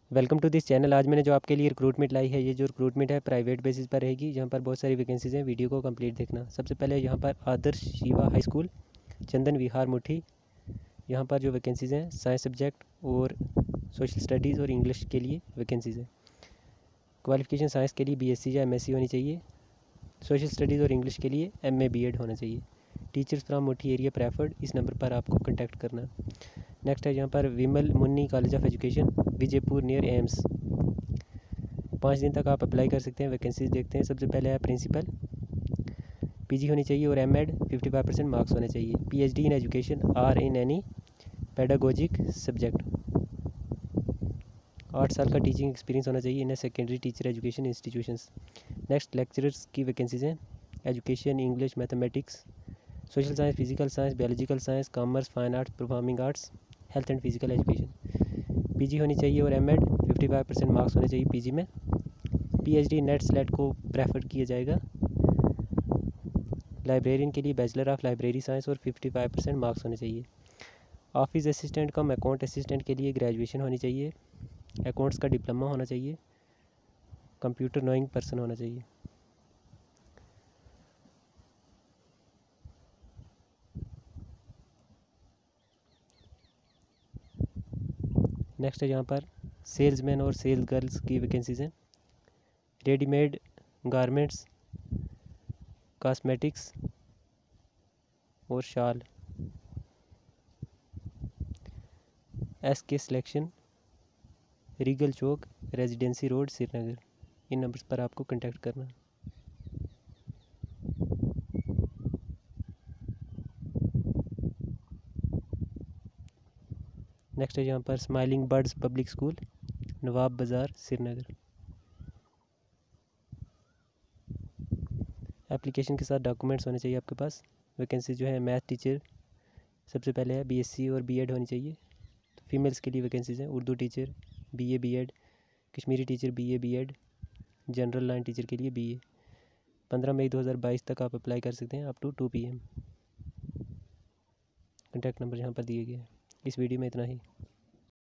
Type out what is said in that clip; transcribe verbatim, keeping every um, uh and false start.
Welcome to this channel. आज मैंने जो आपके लिए रिक्रूटमेंट लाई है, ये जो रिक्रूटमेंट है प्राइवेट बेसिस पर रहेगी, जहाँ पर बहुत सारी वैकेंसीज हैं। वीडियो को कंप्लीट देखना। सबसे पहले यहाँ पर आदर्श शिवा हाई स्कूल, चंदन विहार, मुठी। यहाँ पर जो वैकेंसीज़ हैं साइंस सब्जेक्ट और सोशल स्टडीज़ और इंग्लिश के लिए वैकेंसीज़ हैं। क्वालिफिकेशन साइंस के लिए बीएससी या एमएससी होनी चाहिए। सोशल स्टडीज़ और इंग्लिश के लिए एमए बीएड होना चाहिए। Teachers from Muthi area preferred. इस नंबर पर आपको कॉन्टैक्ट करना। नेक्स्ट है यहाँ पर Vimal Munni college of education, Vijaypur near AIIMS. पाँच दिन तक आप अप्लाई कर सकते हैं। वैकेंसीज देखते हैं। सबसे पहले है प्रिंसिपल, पीजी होनी चाहिए और MEd fifty five percent marks होने चाहिए। PhD in education or in any pedagogic subject. आठ साल का टीचिंग एक्सपीरियंस होना चाहिए in secondary teacher education institutions. Next lecturers की वैकेंसीज हैं education, English, mathematics, social science, physical science, biological science, commerce, fine arts, performing arts, health and physical education. PG होनी चाहिए और MEd fifty five percent marks होने चाहिए PG में। PhD NET slate को prefer किया जाएगा। लाइब्रेरियन के लिए बैचलर ऑफ लाइब्रेरी साइंस और फिफ्टी फाइव परसेंट मार्क्स होने चाहिए। Office assistant cum account assistant के लिए ग्रेजुएशन होनी चाहिए। अकाउंट्स का डिप्लोमा होना चाहिए। कंप्यूटर नोइंग पर्सन होना चाहिए। नेक्स्ट है यहाँ पर सेल्समैन और सेल्स गर्ल्स की वैकेंसीज हैं। रेडीमेड गारमेंट्स, कॉस्मेटिक्स और shawl. S K selection, regal Chowk, residency road, Srinagar. इन नंबर्स पर आपको कांटेक्ट करना। नेक्स्ट है यहाँ पर smiling birds public school, Nawab Bazaar, Srinagar. Application के साथ डॉक्यूमेंट्स होने चाहिए आपके पास। वैकेंसी जो है मैथ टीचर सबसे पहले है, बीएससी और बीएड होनी चाहिए। तो फीमेल्स के लिए वैकेंसीज हैं Urdu teacher, BA BEd, Kashmiri teacher BA BEd, general line teacher के लिए बीए। पंद्रह मई दो हज़ार बाईस तक आप अप्लाई कर सकते हैं up to two P M. Contact number यहाँ पर दिए गए हैं। इस वीडियो में इतना ही।